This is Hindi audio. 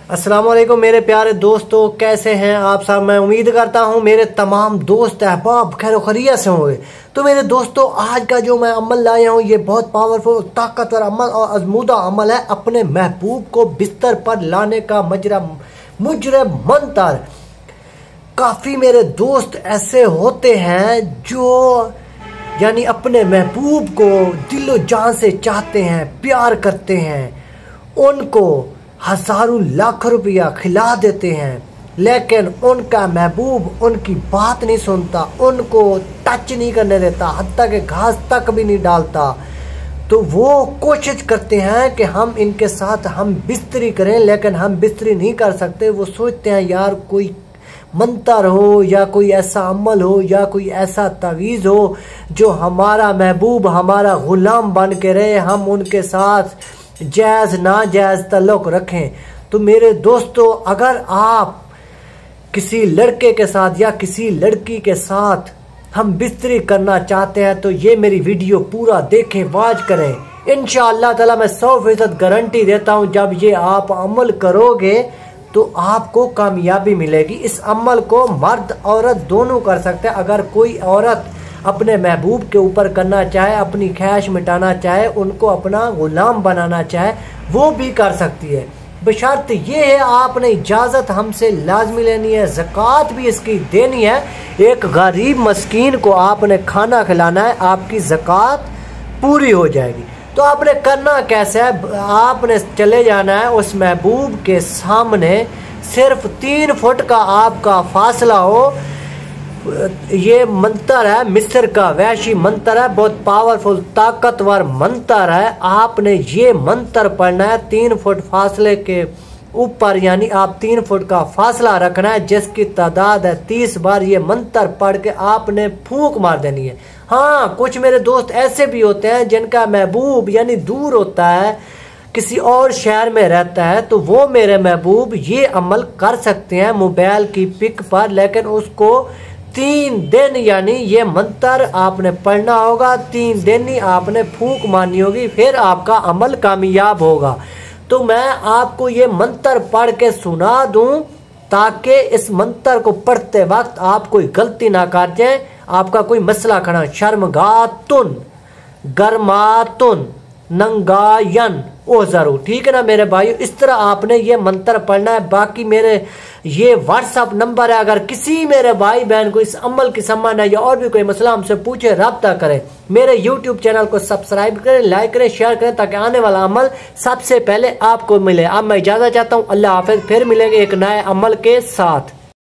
अस्सलाम वालेकुम मेरे प्यारे दोस्तों, कैसे हैं आप सब। मैं उम्मीद करता हूं मेरे तमाम दोस्त अहबाब खैर खैरियत से होंगे। तो मेरे दोस्तों, आज का जो मैं अमल लाया हूं ये बहुत पावरफुल ताकतवर अमल और आजमूदा अमल है। अपने महबूब को बिस्तर पर लाने का मुजरे मंतर। काफ़ी मेरे दोस्त ऐसे होते हैं जो यानी अपने महबूब को दिलो जान से चाहते हैं, प्यार करते हैं, उनको हजारों लाख रुपया खिला देते हैं, लेकिन उनका महबूब उनकी बात नहीं सुनता, उनको टच नहीं करने देता, हत्ता के घास तक भी नहीं डालता। तो वो कोशिश करते हैं कि हम इनके साथ हम बिस्तरी करें, लेकिन हम बिस्तरी नहीं कर सकते। वो सोचते हैं यार कोई मंतर हो या कोई ऐसा अमल हो या कोई ऐसा तवीज़ हो जो हमारा महबूब हमारा गुलाम बन के रहे, हम उनके साथ जायज़ नाजायज़ तल्लुक़ रखें। तो मेरे दोस्तों, अगर आप किसी लड़के के साथ या किसी लड़की के साथ हम बिस्तरी करना चाहते हैं तो ये मेरी वीडियो पूरा देखें, वाच करें। इंशाअल्लाह ताला मैं 100% गारंटी देता हूँ, जब ये आप अमल करोगे तो आपको कामयाबी मिलेगी। इस अमल को मर्द औरत दोनों कर सकते हैं। अगर कोई औरत अपने महबूब के ऊपर करना चाहे, अपनी ख्वाहिश मिटाना चाहे, उनको अपना गुलाम बनाना चाहे, वो भी कर सकती है। बशर्त ये है आपने इजाज़त हमसे लाजमी लेनी है, ज़कात भी इसकी देनी है। एक गरीब मस्कीन को आपने खाना खिलाना है, आपकी ज़कात पूरी हो जाएगी। तो आपने करना कैसे है, आपने चले जाना है उस महबूब के सामने, सिर्फ 3 फुट का आपका फासला हो। ये मंत्र है मिस्र का वैशी मंत्र है, बहुत पावरफुल ताकतवर मंत्र है। आपने ये मंत्र पढ़ना है 3 फुट फासले के ऊपर, यानी आप 3 फुट का फासला रखना है, जिसकी तादाद है 30 बार। ये मंत्र पढ़ के आपने फूंक मार देनी है। हाँ, कुछ मेरे दोस्त ऐसे भी होते हैं जिनका महबूब यानी दूर होता है, किसी और शहर में रहता है, तो वो मेरे महबूब ये अमल कर सकते हैं मोबाइल की पिक पर, लेकिन उसको 3 दिन यानी ये मंत्र आपने पढ़ना होगा, 3 दिन ही आपने फूंक मारनी होगी, फिर आपका अमल कामयाब होगा। तो मैं आपको ये मंत्र पढ़ के सुना दूं ताकि इस मंत्र को पढ़ते वक्त आप कोई गलती ना कर जाए, आपका कोई मसला खड़ा। शर्मगातुन गर्मातुन नंगायन ओ जरूर, ठीक है ना मेरे भाइयों। इस तरह आपने ये मंत्र पढ़ना है। बाकी मेरे ये व्हाट्सअप नंबर है, अगर किसी मेरे भाई बहन को इस अमल की सम्मान है या और भी कोई मसला हमसे पूछे, रब्ता करें। मेरे YouTube चैनल को सब्सक्राइब करें, लाइक करें, शेयर करें, ताकि आने वाला अमल सबसे पहले आपको मिले। अब मैं इजाज़त चाहता हूँ, अल्लाह हाफिज़। फिर मिलेंगे एक नए अमल के साथ।